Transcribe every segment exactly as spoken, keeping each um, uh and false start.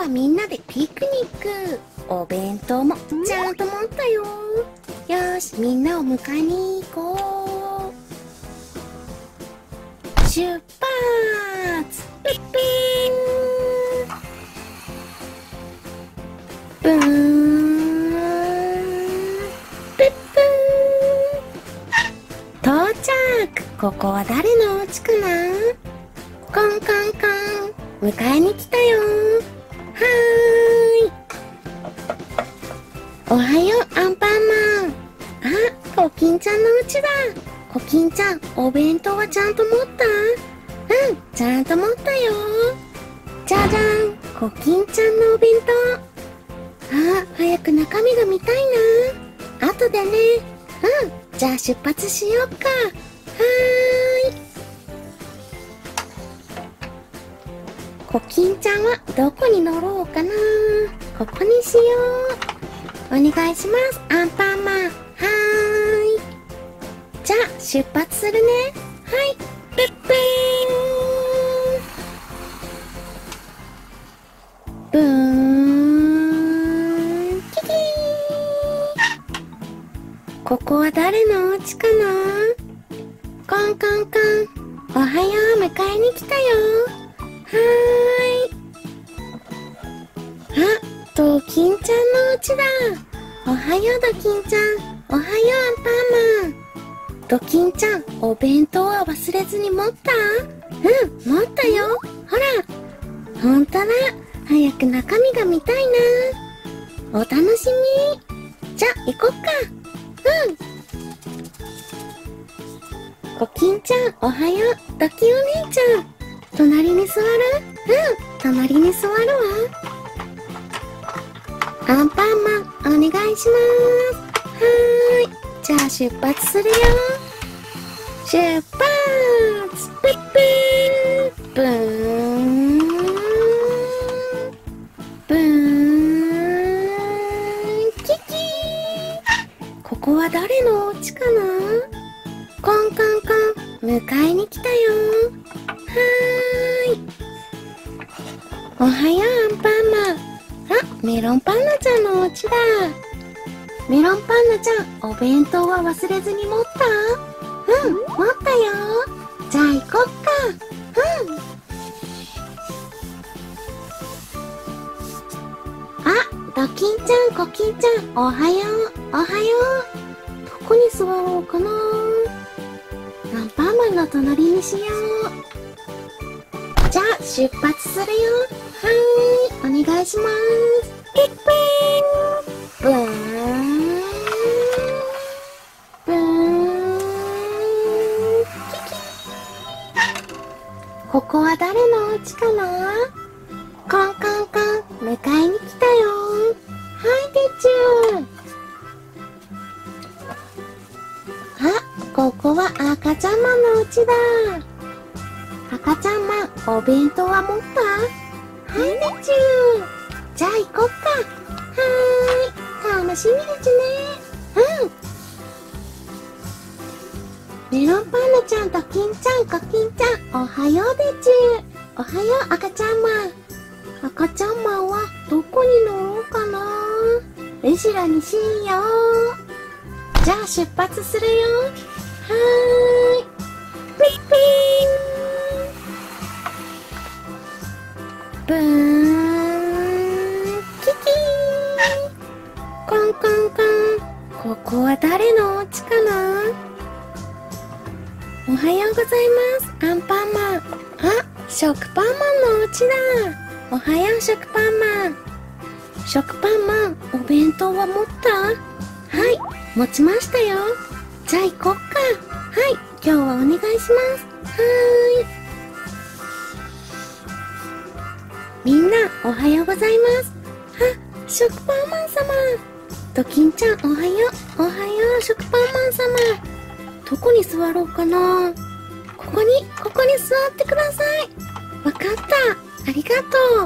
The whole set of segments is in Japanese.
みんなでピクニック。お弁当もちゃんと持ったよ。よーし、みんなを迎えに行こう。出発。ピッピーン。ブーン。ピップーン。到着。ここは誰のお家かな？コンコンコン。迎えに来たよ。はーい。おはよう、アンパンマン。あ、コキンちゃんのうちだ。コキンちゃん、お弁当はちゃんと持った？うん、ちゃんと持ったよ。じゃじゃん、コキンちゃんのお弁当。あ、早く中身が見たいな。後でね。うん、じゃあ出発しよっか。はーい。コキンちゃんはどこに乗ろうかな。ここにしよう。お願いします、アンパンマン。はーい。じゃあ出発するね。はい、プップーン。ブーン。キキー。ここは誰のお家かな？コンコンコン。おはよう、迎えに来たよ。はーい。あ、ドキンちゃんのうちだ。おはよう、ドキンちゃん。おはよう、アンパンマン。ドキンちゃん、お弁当は忘れずに持った？うん、持ったよ。ほら。ほんとだ。早く中身が見たいな。お楽しみ。じゃ、行こっか。うん。コキンちゃん、おはよう。ドキお姉ちゃん。隣に座る？うん、隣に座るわ。アンパンマン、お願いします。はーい。じゃあ出発するよ。出発！ピッピー！ブーン！ブーン！キキー！ここは誰のお家かな？コンコンコン、迎えに来たよ。はーい。おはよう、アンパンマン。あ、メロンパンナちゃんのお家だ。メロンパンナちゃん、お弁当は忘れずに持った？うん、持ったよ。じゃあ行こっか。うん。あ、ドキンちゃん、コキンちゃん、おはよう、おはよう。どこに座ろうかな。アンパンマンの隣にしよう。じゃあ出発するよ。はーい、お願いします。ピッピーン。ブーン。ブーン。キキ。ここは誰のお家かな？コンコンコン、迎えに来たよ。はい、てっちゅー。あ、ここは赤ちゃんマンのお家だ。赤ちゃんマン、お弁当は持った？はい、てっちゅー。じゃあ行こっか。はーい。楽しみですね。うん。メロンパンナちゃん、ドキンちゃん、コキンちゃん、おはようでちゅ。おはよう、赤ちゃんマン。赤ちゃんマンはどこに乗ろうかな。後ろにしよう。じゃあ出発するよ。はーい。ピッピーン。ブーン。コンコンコン。ここは誰のお家かな？おはようございます、アンパンマン。あ、食パンマンのお家だ。おはよう、食パンマン。食パンマン、お弁当は持った？はい、持ちましたよ。じゃあ行こっか。はい、今日はお願いします。はーい。みんな、おはようございます。あ、食パンマン様。ドキンちゃん、おはよう。おはよう、食パンマン様。どこに座ろうかな。ここに、ここに座ってください。わかった。ありがとう。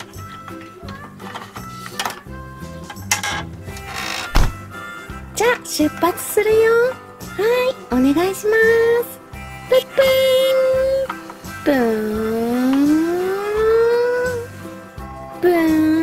じゃあ、出発するよ。はい、お願いします。プップーン。ブーン。ブーン。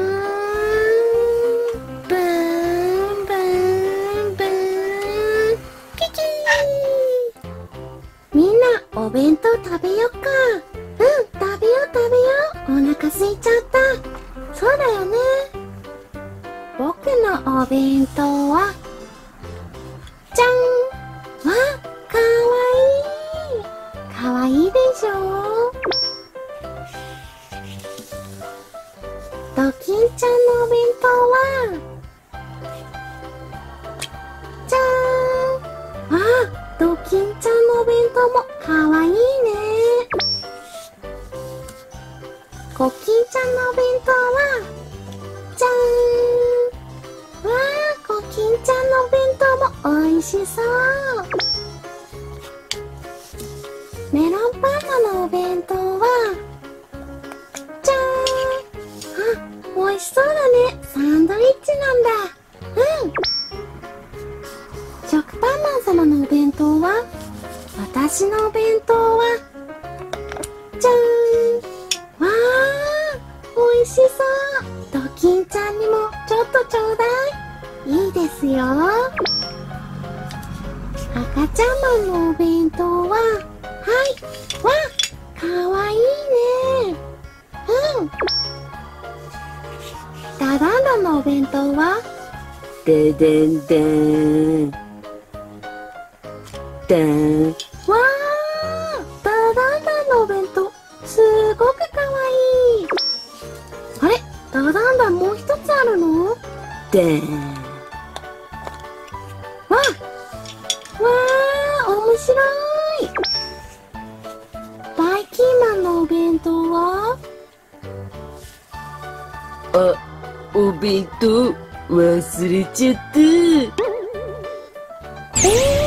ブーンブーンブーン、キキー。みんなお弁当食べよっか。うん、食べよう食べよう。お腹空いちゃった。そうだよね。僕のお弁当はじゃん。わ、かわいい。かわいいでしょ。ドキンちゃんのお弁当はじゃーん。あ、ドキンちゃんのお弁当もかわいいね。コキンちゃんのお弁当はじゃーん。わー、コキンちゃんのお弁当もおいしそう。メロンパンナのお弁当はじゃーん。あ、おいしそうだね。サンドイッチなんだ。うん。食パンマン様のお弁当は、私のお弁当はじゃーん。わー、おいしそう。ドキンちゃんにもちょっとちょうだい。いいですよ。赤ちゃんマンのお弁当は、はい。わ、かわいいね。うん。ダダンダンのお弁当は、 ダダンダン。ダン。 わー、ダダンダンのお弁当、すごくかわいい。あれ、ダダンダンもう一つあるの？ ダン。 わ、わー、面白い。バイキンマンのお弁当は、 あ、お弁当忘れちゃった。 え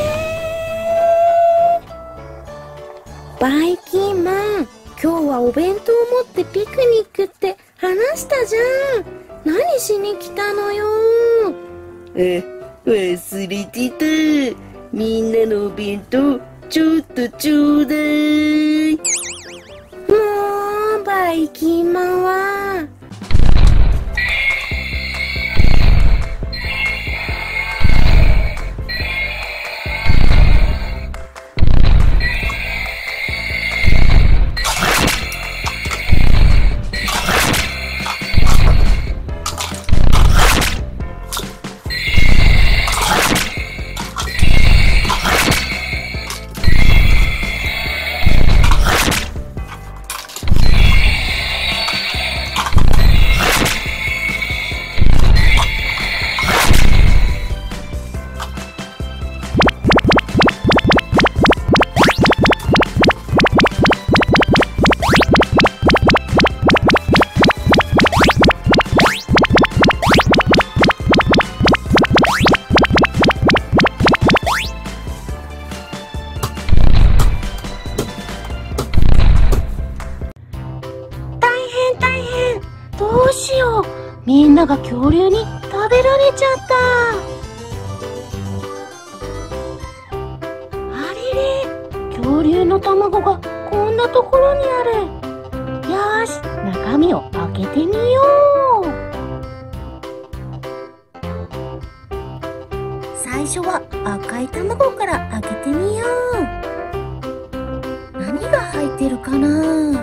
ー、バイキンマン、今日はお弁当を持ってピクニックって話したじゃん。何しに来たのよ。 あ、忘れてた。みんなのお弁当ちょっとちょうだい。 もう、バイキンマンは。 どうしよう。みんなが恐竜に食べられちゃった。あれれ、恐竜の卵がこんなところにある。よーし、中身を開けてみよう。最初は赤い卵から開けてみよう。何が入ってるかな？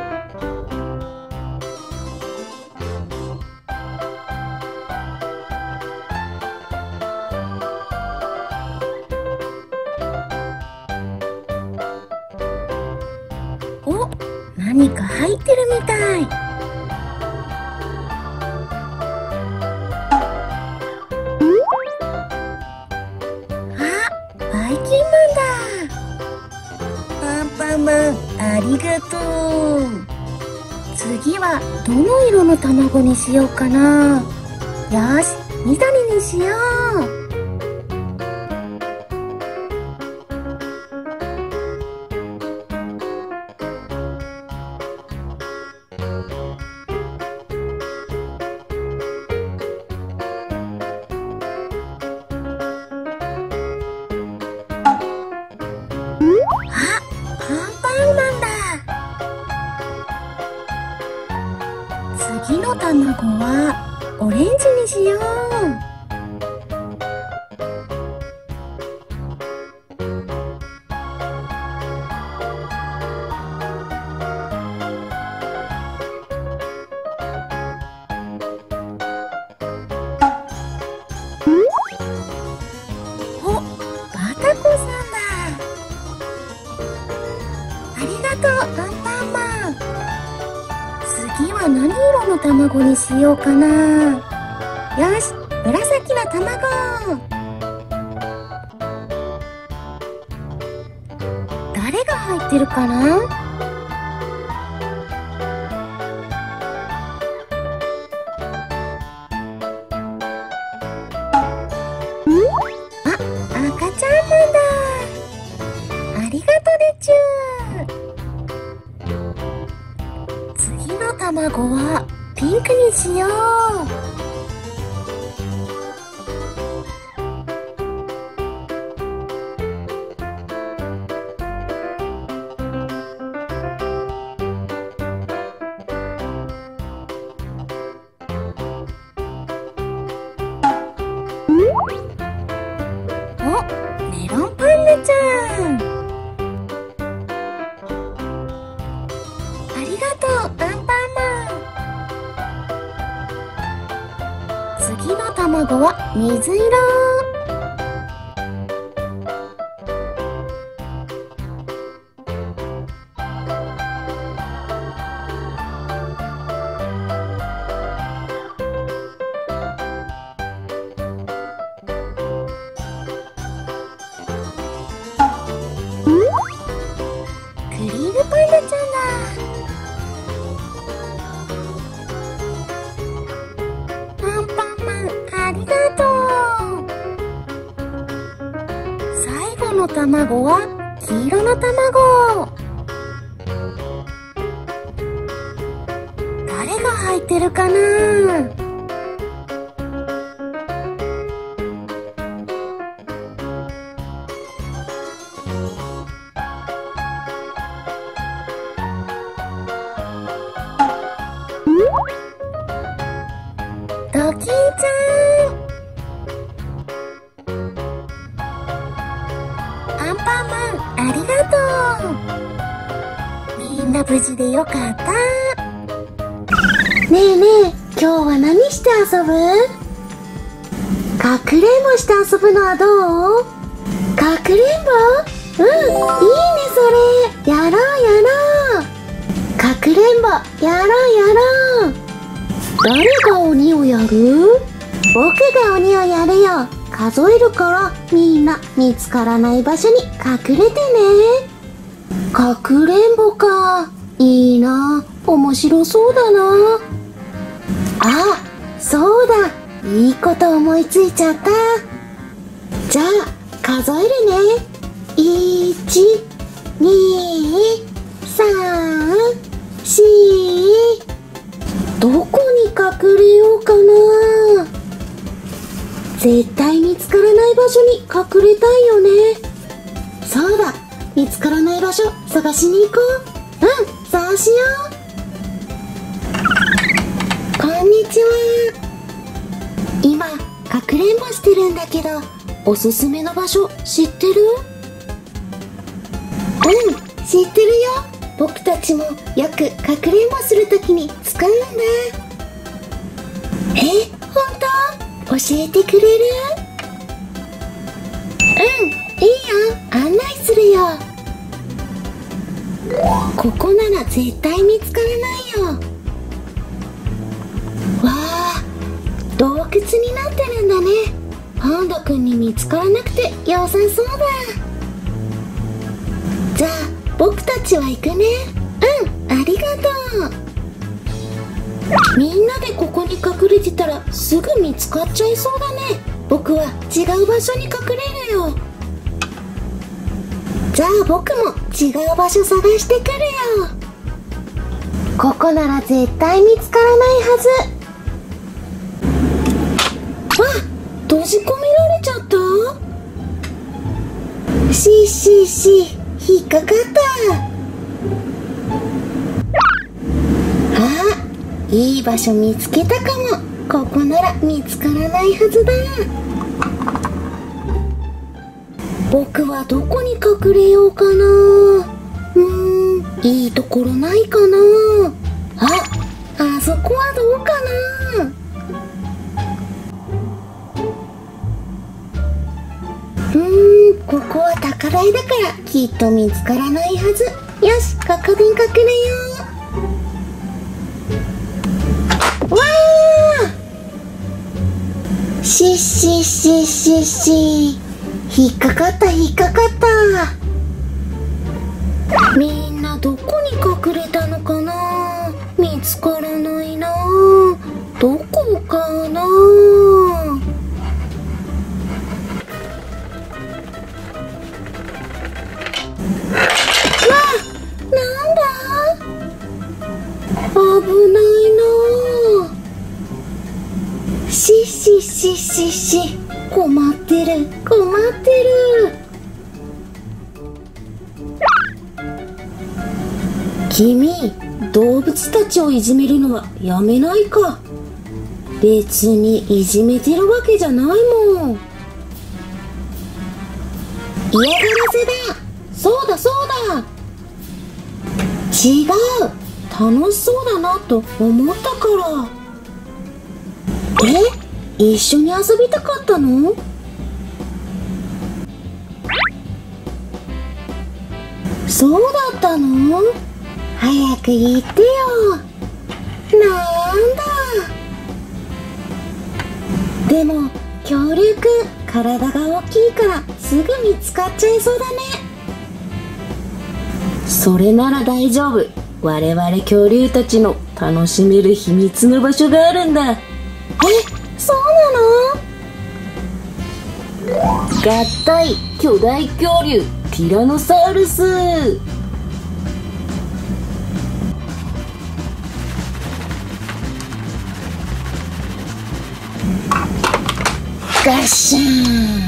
お、何か入ってるみたい。バイキンマンだ。アンパンマン、ありがとう。次はどの色の卵にしようかな。よし、緑にしよう。次の卵はオレンジにしよう。お、バタコさんだ。ありがとう、アンパンマン。次は何色の卵にしようかな。よし、紫の卵。誰が入ってるかな？あ、赤ちゃんマンだ。ありがとうでちゅー。次の卵はピンクにしよう。お、メロンパンナちゃん。ありがとう、アンパンマン。次の卵は水色。クリームパンダちゃんだ。アンパンマン、ありがとう。最後の卵は黄色の卵。誰が入ってるかな？ドキンちゃん。アンパンマン、ありがとう。みんな無事でよかった。ねえねえ、今日は何して遊ぶ？かくれんぼして遊ぶのはどう？かくれんぼ？うん、いいねそれ。やろうやろう。かくれんぼ、やろうやろう。誰が鬼をやる？僕が鬼をやるよ。数えるからみんな見つからない場所に隠れてね。かくれんぼか。いいな。面白そうだな。あ、そうだ。いいこと思いついちゃった。じゃあ数えるね。いち、に、さん、し。どこ隠れようかな。絶対見つからない場所に隠れたいよね。そうだ、見つからない場所探しに行こう。うん、そうしよう。こんにちは。今かくれんぼしてるんだけど、おすすめの場所知ってる？うん、知ってるよ。僕たちもよくかくれんぼするときに使うんだ。え、本当？教えてくれる？うん、いいよ。案内するよ。ここなら絶対見つからないよ。わあ、洞窟になってるんだね。パンダくんに見つからなくて良さそうだ。じゃあ僕たちは行くね。うん、ありがとう。みんなでここに隠れてたらすぐ見つかっちゃいそうだね。僕は違う場所に隠れるよ。じゃあ僕も違う場所探してくるよ。ここなら絶対見つからないはず。わっ、閉じ込められちゃった。しーしーしー、引っかかった。あ、いい場所見つけたかも。ここなら見つからないはずだ。僕はどこに隠れようかな。うーん、いいところないかな。あ、あそこはどうかな。うーん、ここは高台だからきっと見つからないはず。よし、ここで隠れよう。わー、しっしっしっしっし、引っかかった引っかかった。みんなどこに隠れたのかな。見つからないな。どこかな。危ないな。ししししし、困ってる困ってる。君、動物たちをいじめるのはやめないか。別にいじめてるわけじゃないもん。嫌がらせだ。そうだそうだ。違う、楽しそうだなと思ったから。え、一緒に遊びたかったの？そうだったの？早く言ってよ。なんだ。でも恐竜くん体が大きいからすぐ見つかっちゃいそうだね。それなら大丈夫。我々恐竜たちの楽しめる秘密の場所があるんだ。え、そうなの？合体巨大恐竜ティラノサウルス。ガッシャン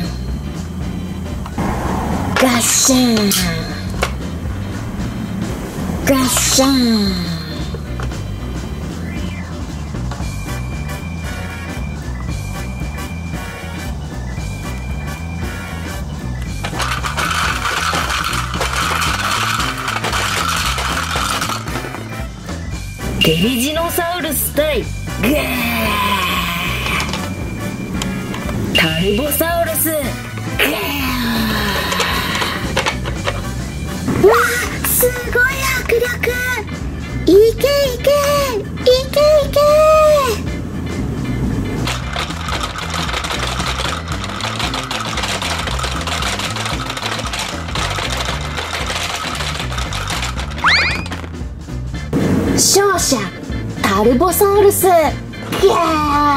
ガッシャンガッシャン。テリジノサウルス対グータルボサウルス。グーわあ、すごい迫力。いけいけいけいけ。勝者タルボサウルス。ギャー。うわ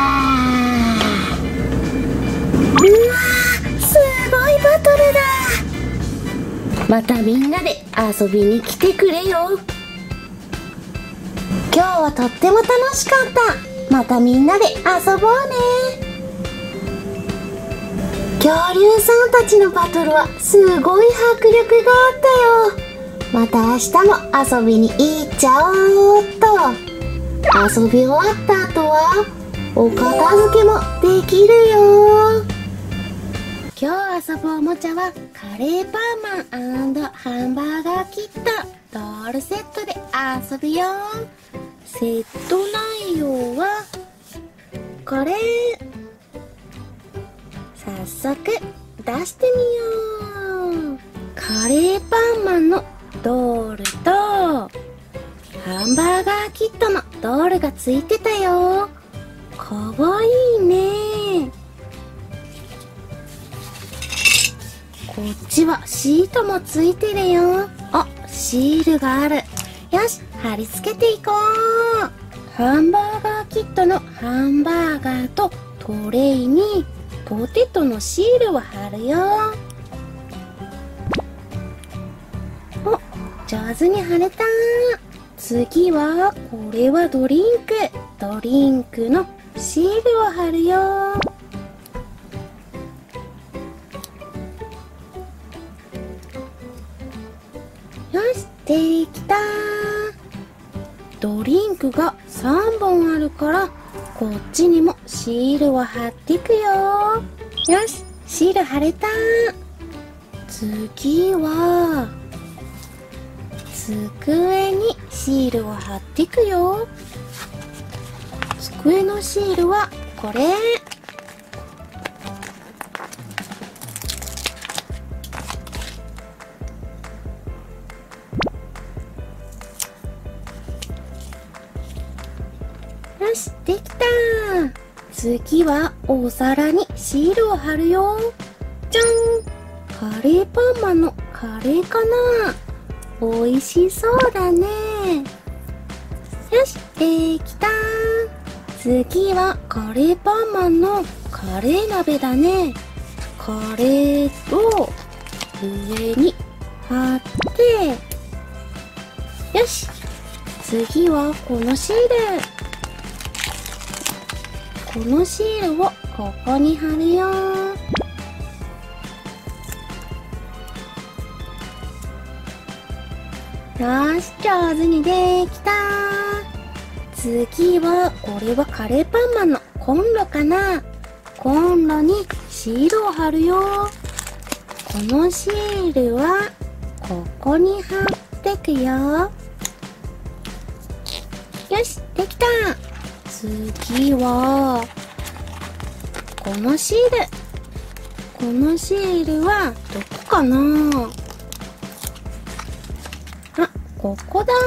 ー、すごいバトルだ。またみんなで遊びに来てくれよ。今日はとっても楽しかった。 またみんなで遊ぼうね。恐竜さんたちのバトルはすごい迫力があったよ。また明日も遊びに行っちゃおうっと。遊び終わった後はお片付けもできるよ。今日遊ぶおもちゃはカレーパンマン&ハンバーガーキットドールセットで遊ぶよ。セット内容はこれ。早速出してみよう。カレーパンマンのドールとハンバーガーキットのドールがついてたよ。かわいいね。こっちはシートもついてるよ。あ、シールがある。よし、貼り付けていこう。ハンバーガーキットのハンバーガーとトレイにポテトのシールを貼るよ。お、上手に貼れた。次はこれはドリンク。ドリンクのシールを貼るよ。よし、できた。ドリンクがさんぼんあるからこっちにもシールを貼っていくよ。よし、シール貼れた。次は机にシールを貼っていくよ。机のシールはこれ。よし、できた。次はお皿にシールを貼るよ。じゃん。カレーパンマンのカレーかな。おいしそうだね。よし、できた。次はカレーパンマンのカレー鍋だね。カレーを上に貼って、よし。次はこのシール。このシールをここに貼るよ。よし、上手にできた。次はこれはカレーパンマンのコンロかな。コンロにシールを貼るよ。このシールはここに貼ってくよ。よし、できた。次はこのシール。このシールはどこかな。あ、ここだ。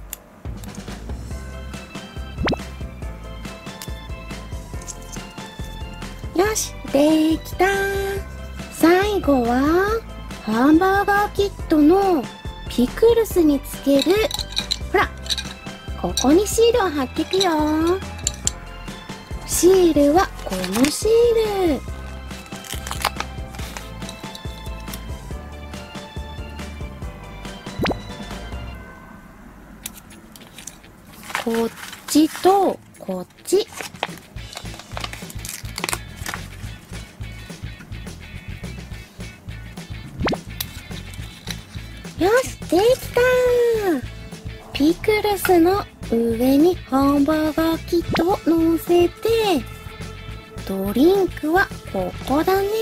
よし、できた。最後はハンバーガーキットのピクルスにつける。ほら、ここにシールを貼っていくよ。シールはこのシール。こっちとこっち。よし、できた。ピクルスの上にハンバーガーキットを乗せて、ドリンクはここだね。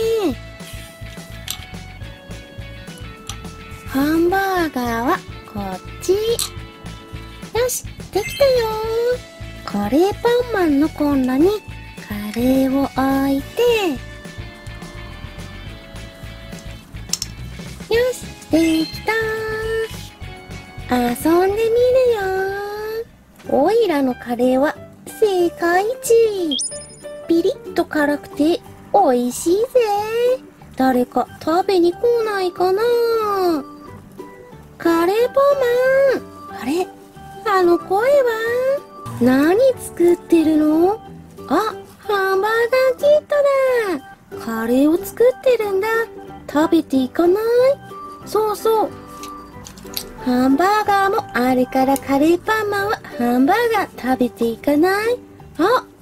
ハンバーガーはこっち。よし、できたよ。カレーパンマンのコンロにカレーを置いて、よし、できた。遊んでみるよ。オイラのカレーは世界一。ピリッと辛くて美味しいぜ。誰か食べに来ないかな。カレーパンマン。あれ、あの声は何作ってるの。あ、ハンバーガーキットだ。カレーを作ってるんだ。食べていかない？そうそう。ハンバーガーもあるからカレーパンマンはハンバーガー食べていかない？あ、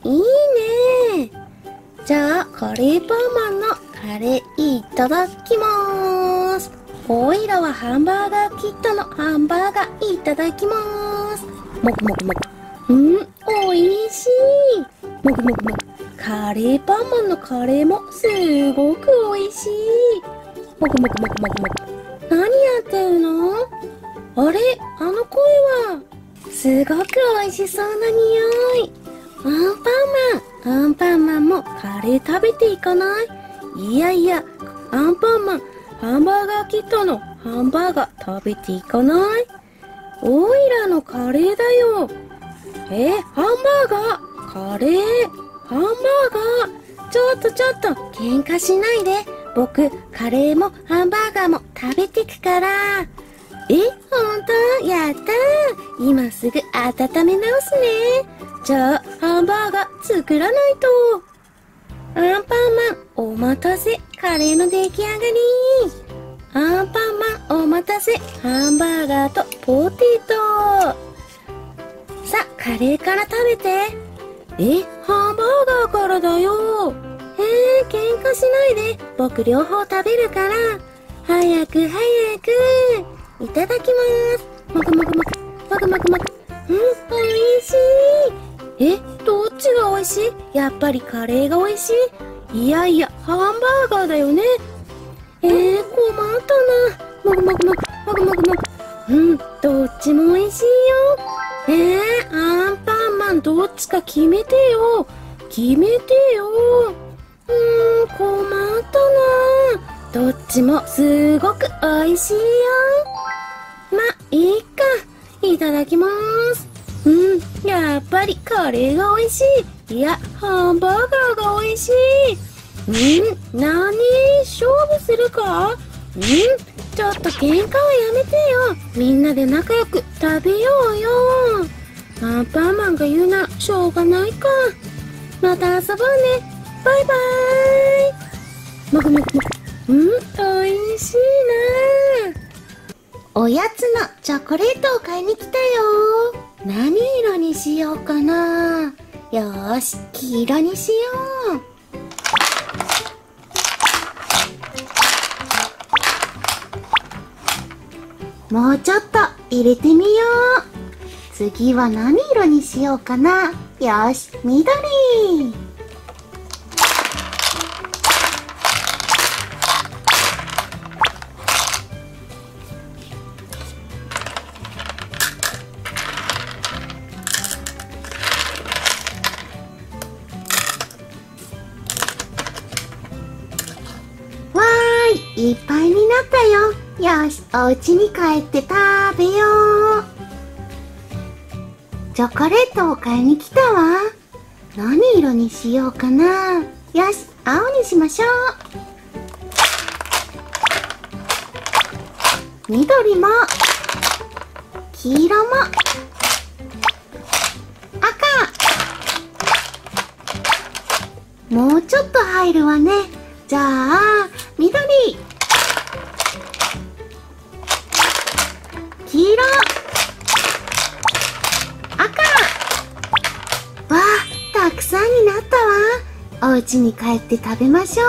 いいね。じゃあ、カレーパンマンのカレーいただきまーす。おいらはハンバーガーキットのハンバーガーいただきまーす。もぐもぐもぐ。うん、おいしい。もぐもぐもぐ。カレーパンマンのカレーもすごくおいしい。もぐもぐもぐもぐもぐ。何やってるの？あれ、あの声は。すごくおいしそうな匂い。アンパンマン、アンパンマンもカレー食べていかない？いやいや、アンパンマン、ハンバーガーキットのハンバーガー食べていかない？オイラのカレーだよ。え、ハンバーガー、カレー、ハンバーガー。ちょっとちょっと、喧嘩しないで。僕、カレーもハンバーガーも食べてくから。え、ほんと？やったー。今すぐ温め直すね。じゃあ、ハンバーガー作らないと。アンパンマン、お待たせ。カレーの出来上がり。アンパンマン、お待たせ。ハンバーガーとポテト。さ、カレーから食べて。え、ハンバーガーからだよ。えー、喧嘩しないで。僕両方食べるから。早く早く。いただきまーす。もぐもぐもぐ。もぐもぐもぐ。うん、おいしい。え、どっちがおいしい？やっぱりカレーがおいしい？いやいや、ハンバーガーだよね。えー、困ったな。もぐもぐもぐ。もぐもぐもぐ。うん、どっちもおいしいよ。えー、アンパンマンどっちか決めてよ。決めてよ。うーん、困ったな。どっちもすごくおいしいよ。ま、いいか。いただきまーす。うん、やっぱりカレーが美味しい。いや、ハンバーガーが美味しい。うん、なに？勝負するか？うん、ちょっと喧嘩はやめてよ。みんなで仲良く食べようよ。アンパンマンが言うならしょうがないか。また遊ぼうね。バイバーイ。もぐもぐもぐ。うん、美味しいな。おやつのチョコレートを買いに来たよ。何色にしようかな。よーし、黄色にしよう。もうちょっと入れてみよう。次は何色にしようかな。よーし、緑。いっぱいになったよ。よし、お家に帰って食べよう。チョコレートを買いに来たわ。何色にしようかな。よし、青にしましょう。緑も黄色も赤。もうちょっと入るわね。じゃあ緑、黄色、赤。わあ、たくさんになったわ。お家に帰って食べましょ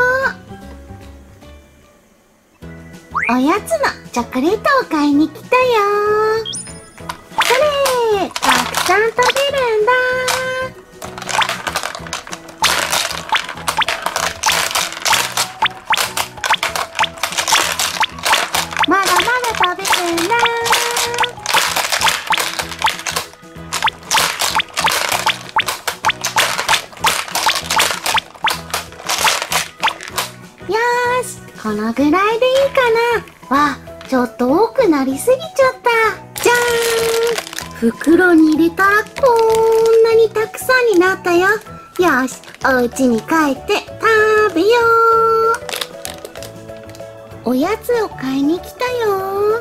う。おやつのチョコレートを買いに来たよ。それ、たくさん食べるんだ。まだまだ食べてんだ。よーし、このぐらいでいいかな。わ、ちょっと多くなりすぎちゃった。じゃーん。袋に入れたらこんなにたくさんになったよ。よし、お家に帰って食べよう。おやつを買いに来たよ。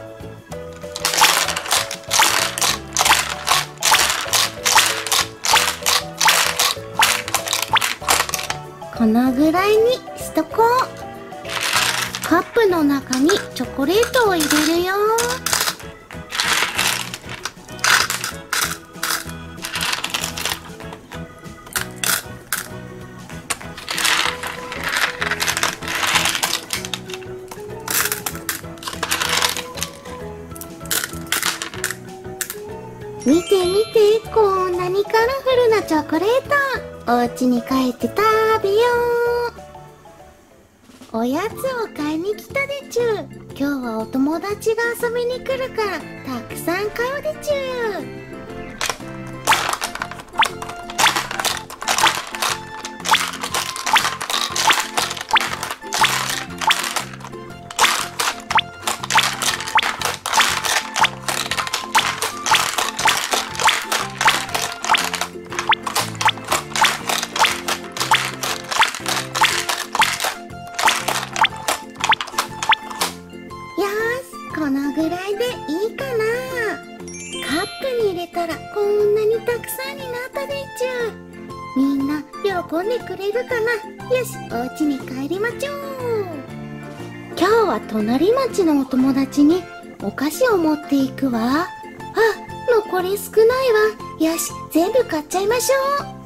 このぐらいにしとこう。カップの中にチョコレートを入れるよ。 カラフルなチョコレート、お家に帰って食べよう。おやつを買いに来たでちゅ。今日はお友達が遊びに来るからたくさん買うでちゅ。このぐらいでいいかな。カップに入れたらこんなにたくさんになったでちゅ。みんな喜んでくれるかな。よし、お家に帰りまちょう。今日は隣町のお友達にお菓子を持っていくわ。あ、残り少ないわ。よし、全部買っちゃいましょう。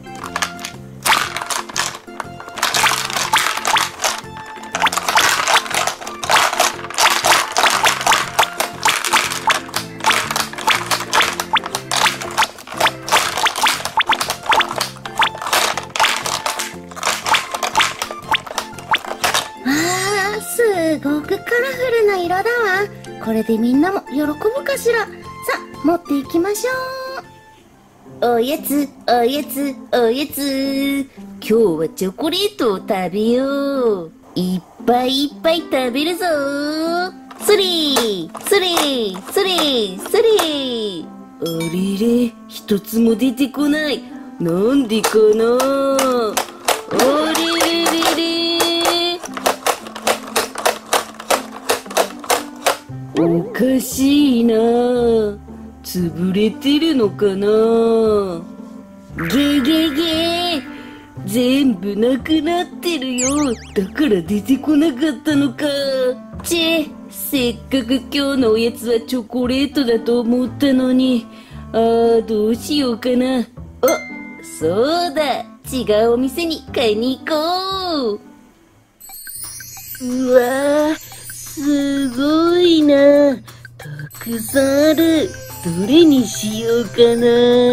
すごくカラフルな色だわ。これでみんなも喜ぶかしら。さあ、持っていきましょう。おやつ、おやつ、おやつ。今日はチョコレートを食べよう。いっぱいいっぱい食べるぞ。それ、それ、それ、それ。 あれれ、一つも出てこない。なんでかな。あれれれれ。おかしいな。潰れてるのかな。ゲゲゲ。全部なくなってるよ。だから出てこなかったのか。チェ、せっかく今日のおやつはチョコレートだと思ったのに。あー、どうしようかな。あ、そうだ。違うお店に買いに行こう。うわー、すごいな。たくさんある。どれにしようかな。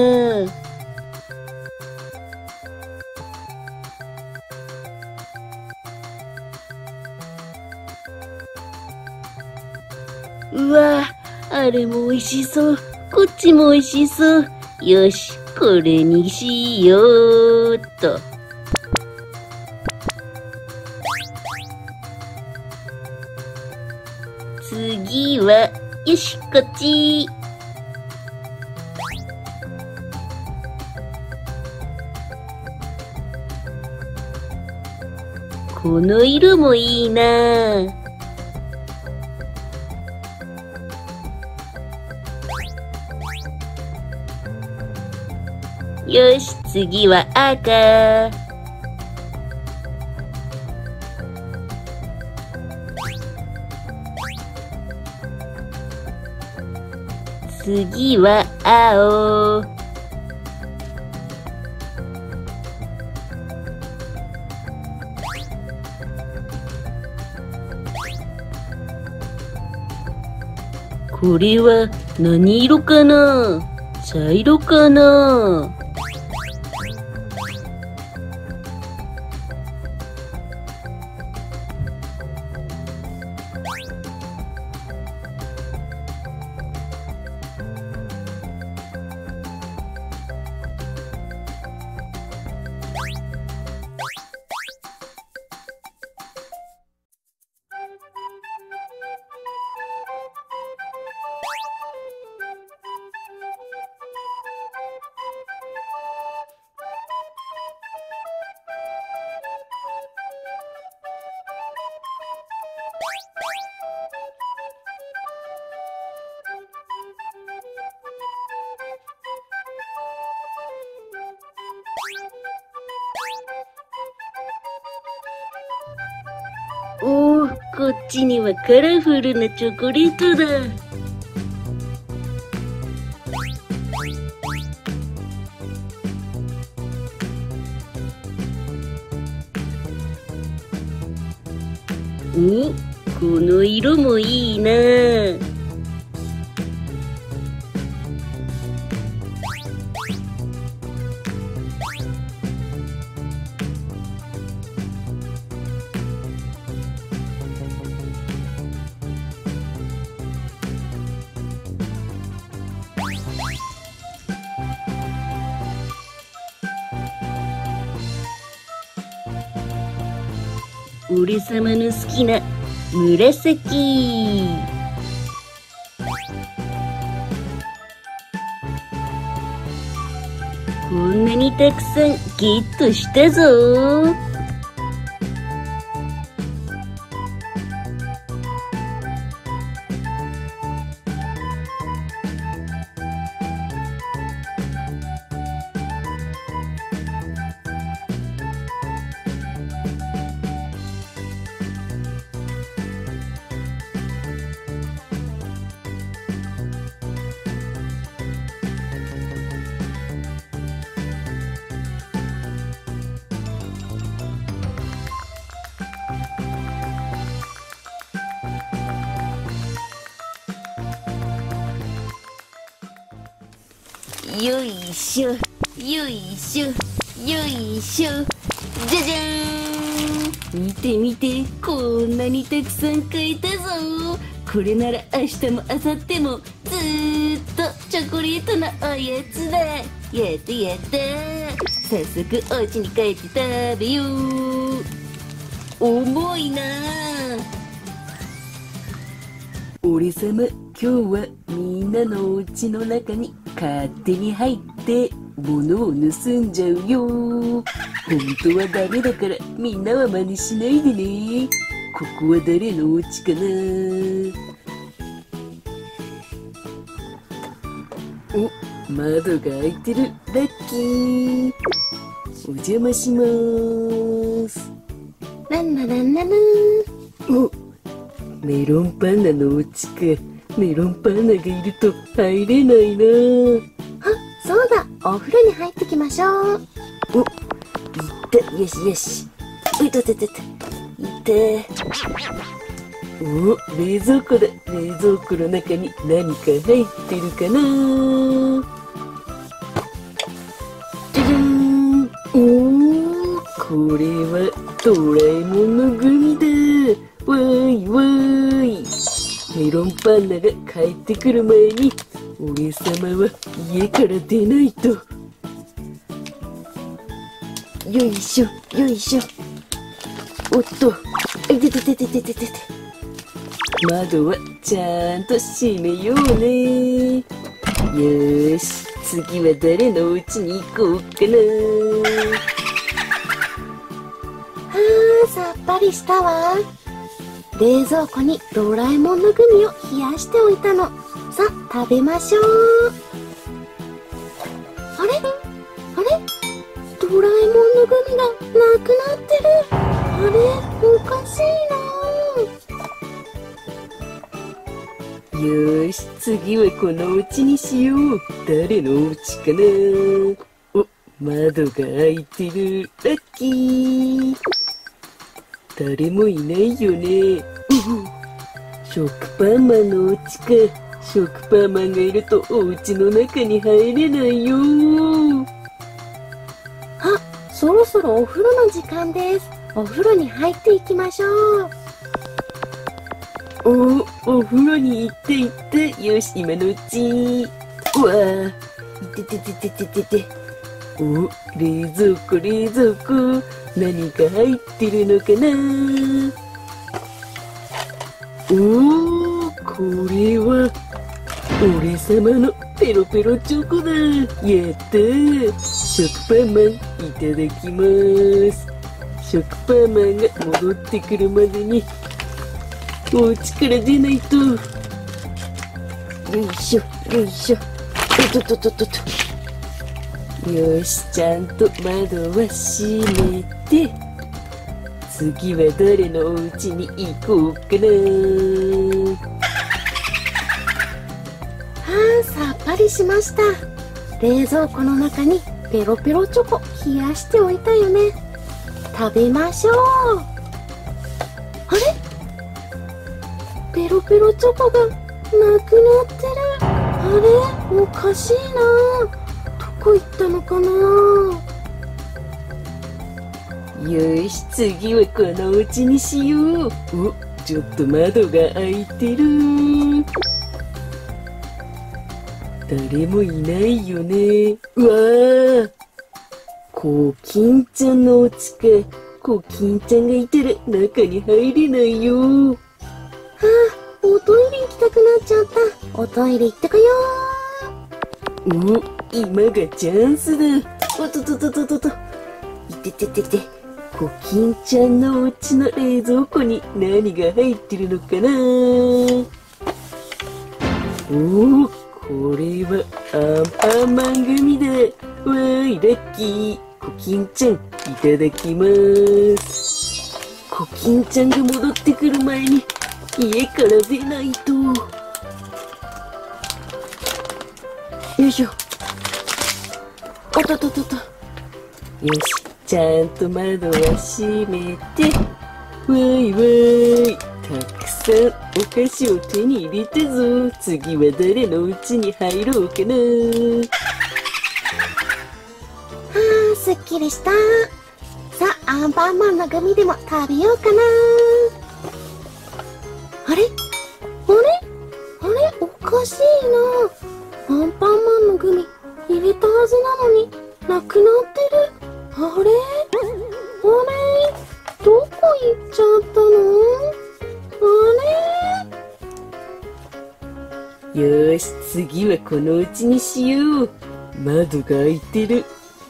うわ、あれも美味しそう。こっちも美味しそう。よし、これにしようっと。次は、よし、こっち。この色もいいな。よし、次は赤。次は青。これは何色かな？茶色かな？おー、こっちにはカラフルなチョコレートだ。お、この色もいいな。 俺様の好きな紫。こんなにたくさんゲットしたぞ。よいしょ、よいしょ、よいしょ、じゃじゃーん。見て見て、こんなにたくさん買えたぞ。これなら明日も明後日もずーっとチョコレートのおやつだ。やったやった。早速お家に帰って食べよう。重いなあ。俺様、今日はみんなのお家の中に勝手に入って物を盗んじゃうよ。本当はダメだからみんなは真似しないでね。ここは誰のお家かな。お、窓が開いてる。ラッキー。お邪魔しまーす。 ランラランララン。 お、メロンパンナのお家か。メロンパンナがいると入れないな。 あ、そうだ。お風呂に入ってきましょう。 お、いった。よしよし。おいとととと。いった。お、冷蔵庫だ。冷蔵庫の中に何か入ってるかな。じゃじゃーん。おー、これはドラえもんのグミだ。わーいわーい。メロンパンナが帰ってくる前に俺様は家から出ないと。よいしょよいしょ。おっと、いてててててててて。窓はちゃんと閉めようね。よーし、次は誰のお家に行こうかな。 はあ、さっぱりしたわ。冷蔵庫にドラえもんのグミを冷やしておいたの。さあ、食べましょう。あれあれドラえもんのグミがなくなってる。あれおかしいな。 よーし、次はこのお家にしよう。誰のお家かな。お、窓が開いてる。ラッキー。誰もいないよね。食パンマンのお家か。食パンマンがいるとお家の中に入れないよ。 あ、そろそろお風呂の時間です。お風呂に入っていきましょう。 お、お風呂に行って行って。よし、今のうち。うわー、いててててててて。お、冷蔵庫冷蔵庫。何か入ってるのかな。おー、これは俺様のペロペロチョコだ。やったー。食パンマンいただきます。食パンマンが戻ってくるまでにお家から出ないと。よいしょよいしょ。おっとっとっとっと。よし、ちゃんと窓は閉めて、次は誰のお家に行こうかな。 はあ、さっぱりしました。冷蔵庫の中にペロペロチョコ冷やしておいたよね。食べましょう。あれペロペロチョコがなくなってる。あれおかしいな。どこ行ったのかな。 よし、次はこのお家にしよう。お、ちょっと窓が開いてる。誰もいないよね。うわー、コキンちゃんのお家か。 コキンちゃんがいたら中に入れないよ。 はあ、おトイレ行きたくなっちゃった。おトイレ行ってこよう。お、今がチャンスだ。おっとっとっとっとっとっと。いてててて。コキンちゃんのお家の冷蔵庫に何が入ってるのかな。おお、これはアンパンマングミだ。わーい、ラッキー。コキンちゃん、いただきまーす。コキンちゃんが戻ってくる前に家から出ないと。よいしょ。おっとっとっとっと。よし、ちゃんと窓は閉めて。わーいわーい。たくさんお菓子を手に入れたぞ。次は誰の家に入ろうかな。 う。はあ、すっきりした。さあ、アンパンマンのグミでも食べようかな。あれあれあれ、おかしいな。アンパンマンのグミ入れたはずなのになくなってる。あれあれ、どこ行っちゃったの。あれ。 よーし、次はこのうちにしよう。窓が開いてる。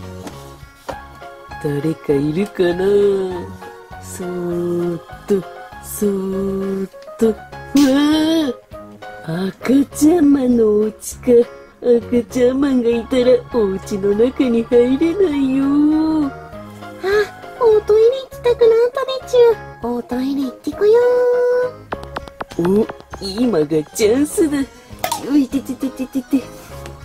誰かいるかな。そーっと、そーっと。わー、赤ちゃんマンのお家か。赤ちゃんマンがいたらお家の中に入れないよ。 あ、おトイレ行きたくなったでちゅ。おトイレ行ってこよう。お、今がチャンスだ。ういてててててて。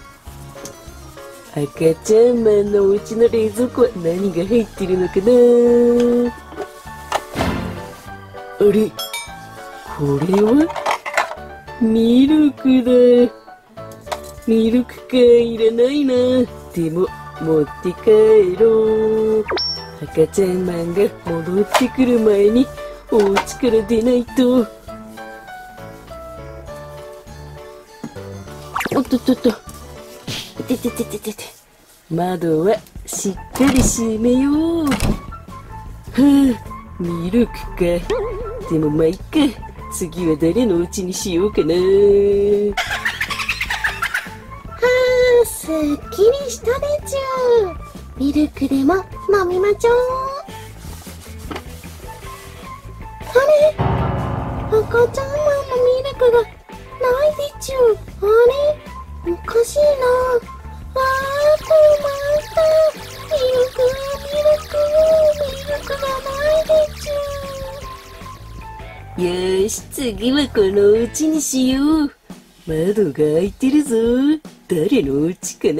赤ちゃんマンのお家の冷蔵庫は何が入ってるのかな。あれ、これはミルクだ。ミルクか、いらないな。でも持って帰ろう。赤ちゃんマンが戻ってくる前にお家から出ないと。おっとっとっと。てててててて。窓はしっかり閉めよう。はあ、ミルクか。でもまあいっか。次は誰の家にしようかな。 う。はあ、すっきりしたでちゅ。ミルクでも飲みまちょう。あれ、赤ちゃんマンのミルクがないでちゅ。あれ、おかしいな。あー、困った。ミルク、ミルク、ミルクがないでちゅ。 よーし、次はこのお家にしよう。窓が開いてるぞ。誰のお家かな。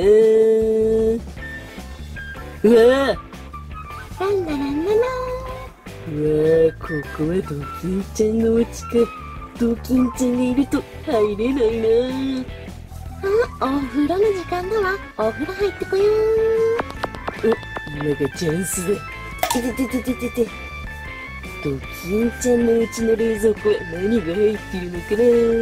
うわあ、 ランラランララうわあ、ここはドキンちゃんのお家か。ドキンちゃんがいると入れないな。 あ、お風呂の時間だわ。お風呂入ってこよう。 お、今がチャンスだ。ててててててて。ドキンちゃんのうちの冷蔵庫は何が入ってるのか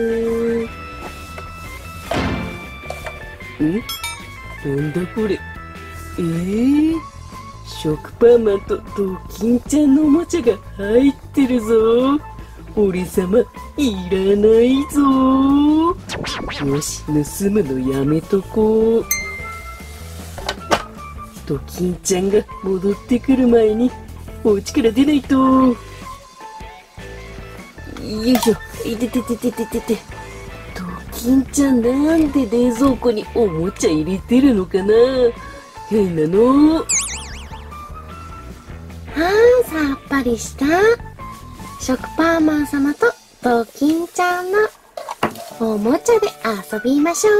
な。ん？なんだこれ。えー、食パンマンとドキンちゃんのおもちゃが入ってるぞ。俺様いらないぞ。よし、盗むのやめとこう。ドキンちゃんが戻ってくる前にお家から出ないと。よいしょ。いててててててて。ドキンちゃんなんで冷蔵庫におもちゃ入れてるのかな。変なの。 はあ、さっぱりした。食パンマン様とドキンちゃんのおもちゃで遊びましょ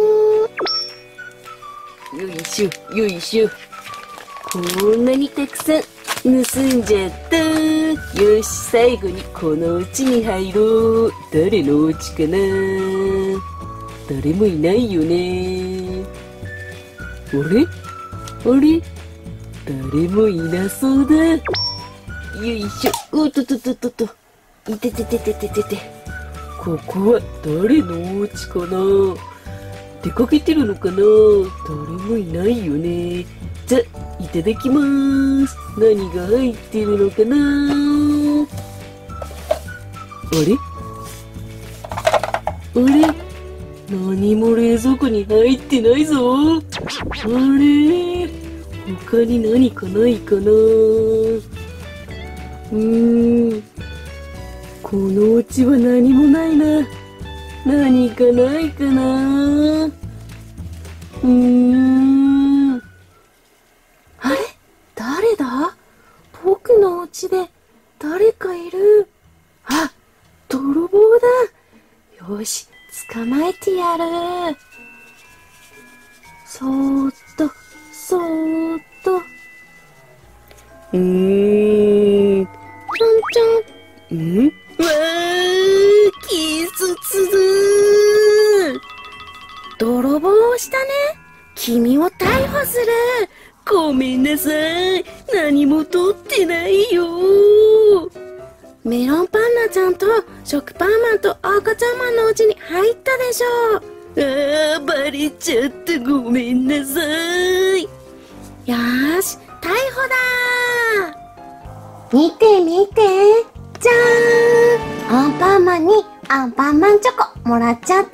う。よいしょ、よいしょ。こんなにたくさん盗んじゃった。よし、最後にこの家に入ろう。誰のお家かな。誰もいないよね。あれあれ、誰もいなそうだ。よいしょ。おっとっとっとっとっと。いててててててて。ここは誰のお家かな。出かけてるのかな。誰もいないよね。じゃ、いただきまーす。何が入ってるのかな。あれあれ、何も冷蔵庫に入ってないぞ。あれ、他に何かないかな。うーん、このお家は何もないな。何かないかな。うーん、あれ、誰だ。僕のお家で誰かいる。あ、泥棒だ。よし、捕まえてやる。そーっと、そーっと。うーん。ちょんちょん。ん？わー、警察だ。 泥棒をしたね。君を逮捕する。 ごめんなさい。何も取ってないよ。 メロンパンナちゃんと食パンマンと赤ちゃんマンのうちに入ったでしょう。 あー、バレちゃった。ごめんなさい。 よーし、逮捕だー。見て見て。じゃーん。アンパンマンにアンパンマンチョコもらっちゃった。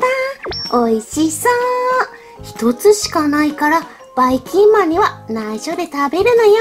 おいしそう。一つしかないからバイキンマンには内緒で食べるのよ。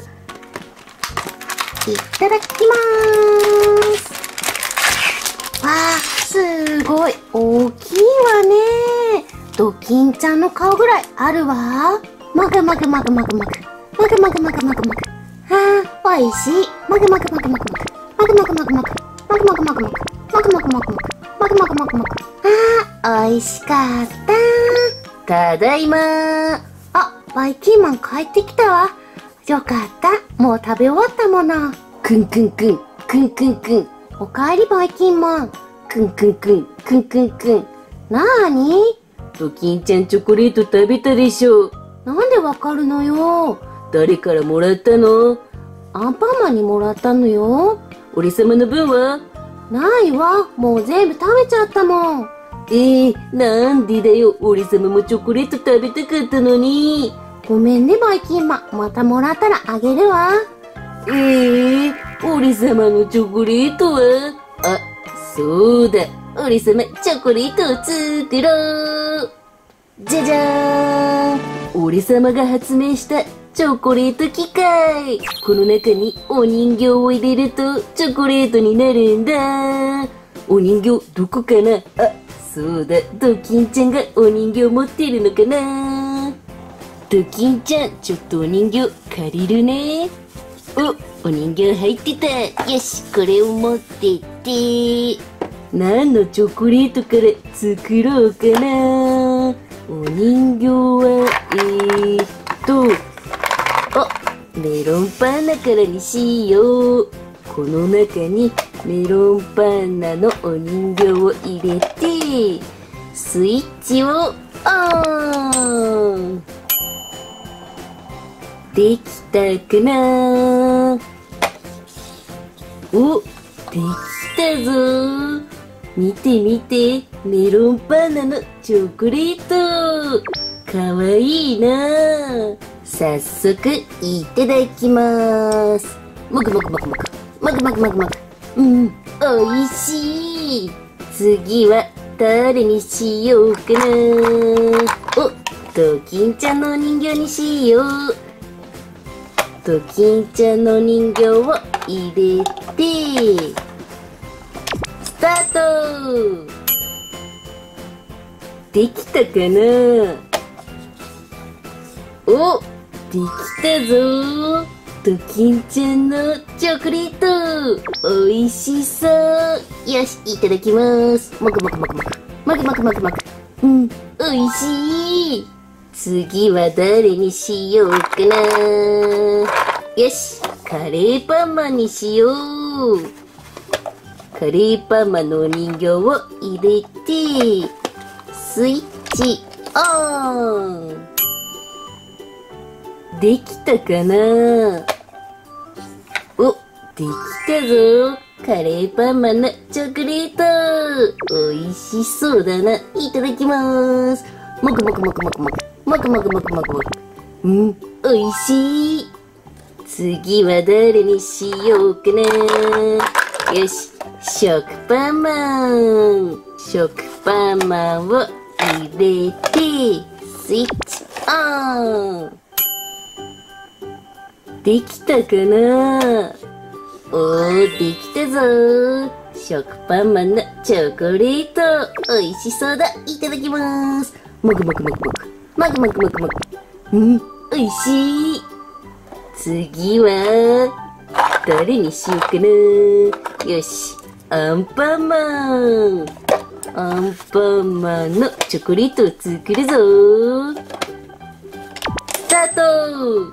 いただきまーす。わあ、すごい大きいわね。ドキンちゃんの顔ぐらいあるわ。まぐまぐまぐまぐまぐ。まぐまぐまぐまぐまぐ。あー、おいしい。まぐまぐまぐまぐまぐ。まぐまぐまぐまぐ。まぐまぐまぐまぐ。まぐまぐまぐまぐ。まぐまぐまぐまぐ。あー、おいしかった。 ただいまー。 あ、バイキンマン帰ってきたわ。よかった。もう食べ終わったもの。 くんくんくん、くんくんくん。 おかえりバイキンマン。 くんくんくん、くんくんくん。 なーに？ ドキンちゃんチョコレート食べたでしょ。 なんでわかるのよ。 誰からもらったの？ アンパンマンにもらったのよ。 俺様の分は？ ないわ。もう全部食べちゃったもん。 えー、なんでだよ。俺様もチョコレート食べたかったのに。 ごめんねバイキンマン。またもらったらあげるわ。 えー、俺様のチョコレートは？あ、そうだ。俺様チョコレートを作ろう。じゃじゃーん。俺様が発明したチョコレート機械。この中にお人形を入れるとチョコレートになるんだ。お人形どこかな。あ、そうだ。ドキンちゃんがお人形持ってるのかな。ドキンちゃん、ちょっとお人形借りるね。お、お人形入ってた。よし、これを持ってって。何のチョコレートから作ろうかな。お人形は、えーっと、あ、メロンパンナからにしよう。この中にメロンパンナのお人形を入れて、スイッチをオン。できたかな。お、できたぞ。見て見て、メロンパンナのチョコレート。かわいいな。早速いただきます。もぐもぐもぐもぐもぐもぐもぐもぐ。うん、おいしい。次は誰にしようかな。お、ドキンちゃんのお人形にしよう。ドキンちゃんの人形を入れて、スタート。できたかな。お、できたぞ。ドキンちゃんのチョコレート。おいしそう。よし、いただきます。もぐもぐもぐもぐ。もぐもぐもぐもぐ。うん、おいしい。次は誰にしようかな。よし、カレーパンマンにしよう。カレーパンマンのお人形を入れて、スイッチオン。できたかな。お、できたぞ。カレーパンマンのチョコレート。おいしそうだな。いただきます。もぐもぐもぐもぐもぐ。もぐもぐもぐもぐもぐ。うん、おいしい。 次は誰にしようかな。よし、食パンマン。食パンマンを入れて、スイッチオン。できたかな。おー、できたぞー。食パンマンのチョコレート。美味しそうだ。いただきます。もぐもぐもぐもぐ。もぐもぐもぐもぐ。うん、美味しい。次は、誰にしようかな。よし、アンパンマン。アンパンマンのチョコレートを作るぞ。スタート。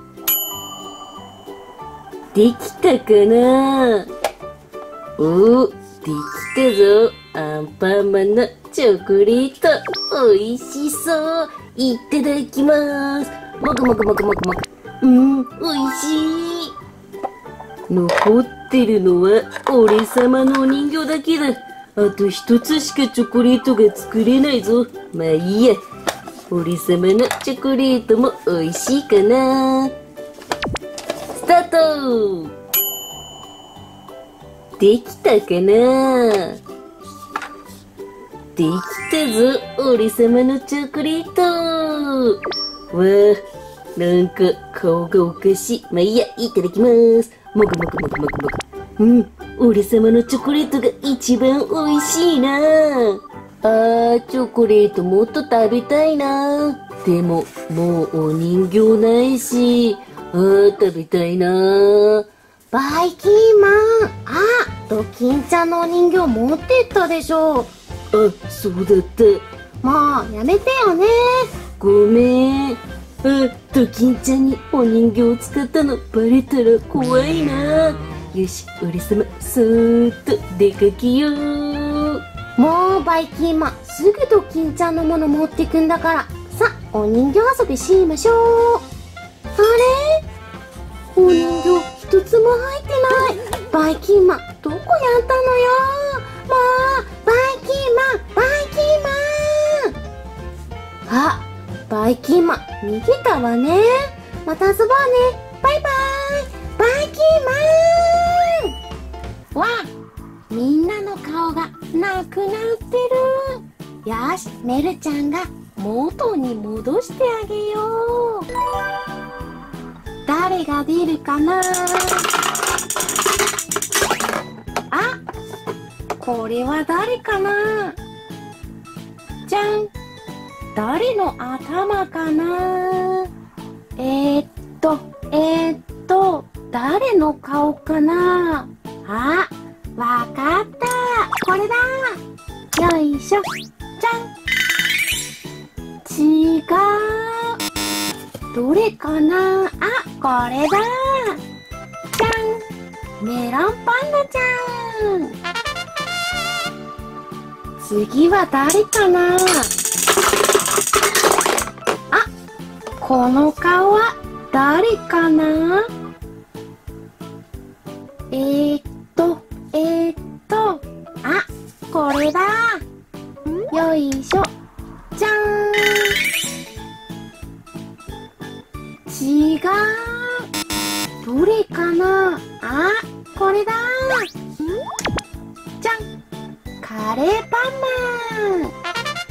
できたかな。おー、できたぞ。アンパンマンのチョコレート。美味しそう。いただきます。もぐもぐもぐもぐもぐ。うん、美味しい。残ってるのは俺様のお人形だけだ。あと一つしかチョコレートが作れないぞ。まあいいや。俺様のチョコレートも美味しいかな。スタート。できたかな。できたぞ、俺様のチョコレート。わあ。なんか顔がおかしい。まあいいや、いただきます。もぐもぐもぐもぐもぐ。うん、俺様のチョコレートが一番美味しいな。あー、チョコレートもっと食べたいな。でも、もうお人形ないし。あー、食べたいな。 バイキンマン。あ、ドキンちゃんのお人形持ってったでしょ。 あ、そうだった。 もう、やめてよね。 ごめん。あ、ドキンちゃんにお人形を使ったのバレたら怖いな。よし、俺様、そーっと出かけよう。 もうバイキンマン、すぐドキンちゃんのもの持ってくんだから。さ、お人形遊びしましょう。あれ、お人形一つも入ってない。バイキンマン、どこやったのよ。もう、バイキンマン、バイキンマン。あ、バイキンマン、逃げたわね。また遊ぼうね。バイバイ。バイキンマン。わあ、みんなの顔がなくなってる。よし、メルちゃんが元に戻してあげよう。誰が出るかな。あ、これは誰かな。じゃん。誰の頭かな。えー、っと、えー、っと、誰の顔かな。あ、わかった。これだ。よいしょ。じゃん。違う。どれかな。あ、これだ。じゃん。メロンパンダちゃん。次は誰かな。この顔は誰かな。えーっと、えーっと、あ、これだ。よいしょ。じゃーん。違う。どれかな。あ、これだ。じゃん。カレーパンマン。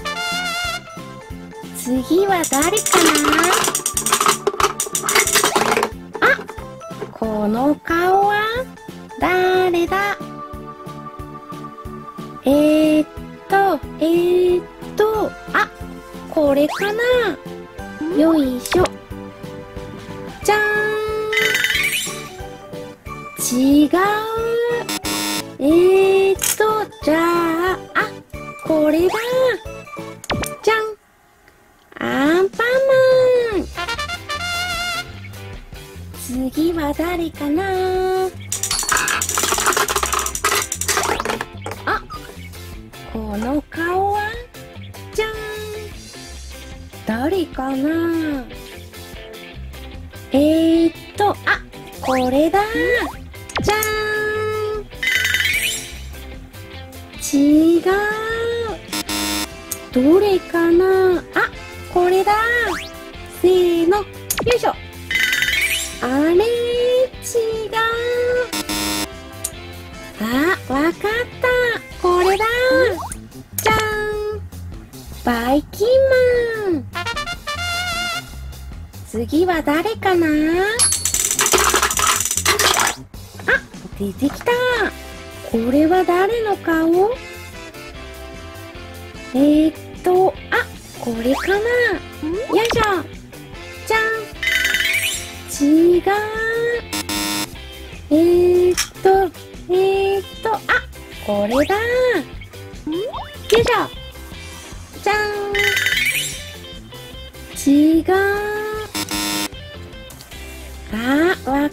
次は誰かな。あ、この顔は誰だ。えーっと、えーっと、あ、これかな。よいしょ。じゃーん。違う。えーっと、じゃあ、あ、これだ。じゃん。アンパンマン。次は誰かな。あ、この顔はじゃん。誰かな。えーっと、あ、これだ。じゃーん。違う。どれかな。あ、これだ。せーの、よいしょ。あれ、違わかった。これだ。じゃーん。バイキンマン。次は誰かな？あ、出てきた。これは誰の顔？えーっと、あ、これかな？よいしょ。じゃん。違う。えーっと、えーっと、あ、これだ。よいしょ。じゃん。違う。あ、わかった。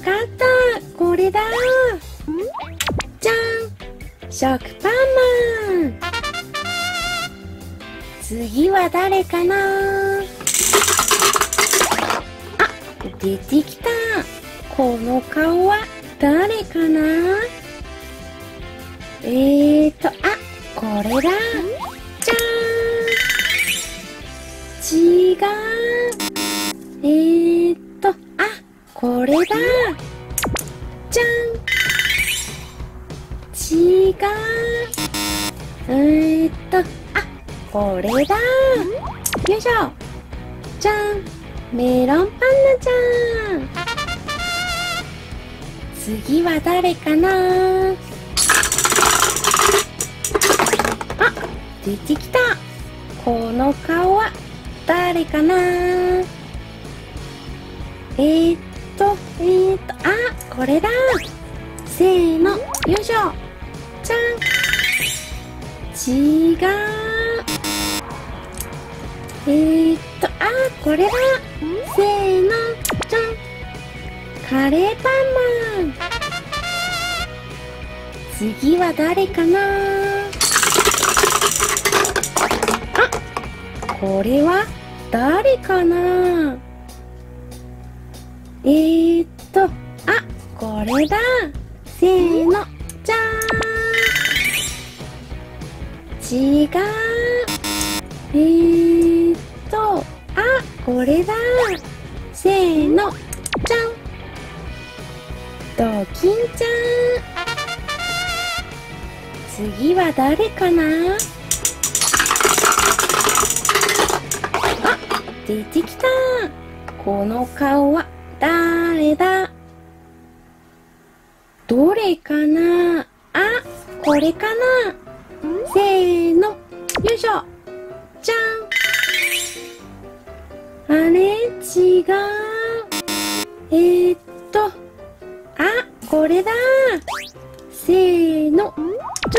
これだ。じゃん。食パンマン。次は誰かな？あ、出てきた。この顔は誰かな？えーと、あ、これだ。じゃーん。違う。えーと、あ、これだ。じゃん。違う。えーと、あ、これだ。よいしょ。じゃん。メロンパンナちゃん。次は誰かな？あ、出てきた。この顔は誰かな？えーっと、えーっと、あ、これだ。せーの、よいしょ。じゃん。違う。えーっと、あ、これだ。せーの、じゃん。カレーパンマン。次は誰かな？あ、これは誰かな？えーっと、あ、これだ。せーの、じゃーん。違う。えーっと、あ、これだ。せーの、じゃん。ドキンちゃん。次は誰かな？あ、出てきた。この顔は誰だ？どれかな？あ、これかな？せーの、よいしょ。じゃん。あれ？違う。えーっと、あ、これだ。せーの、じ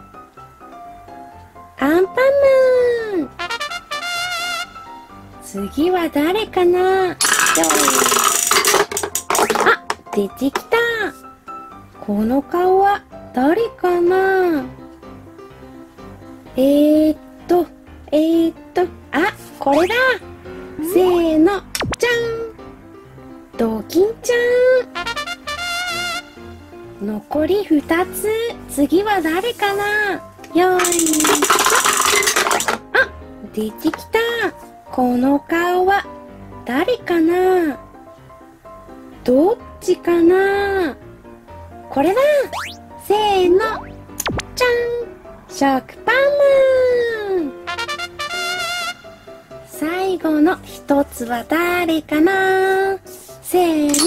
ゃん。アンパンマン。次は誰かな？あ、出てきた。この顔は誰かな？えーっと、えーっと、あ、これだ。せーの、じゃん。ドキンちゃん。残りふたつ。次は誰かな？よーい。あ、出てきた。この顔は誰かな？どっちかな？これだ。せーの、じゃん。食パンマン。最後の一つは誰かな？せーの。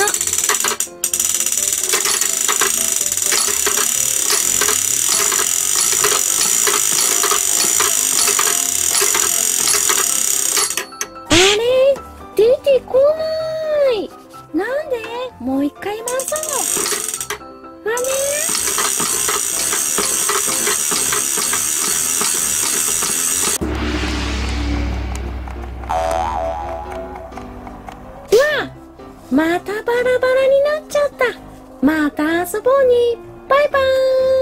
あれ？出てこない。なんで？もう一回回そう。あれ？またバラバラになっちゃった。また遊ぼうね。バイバーイ。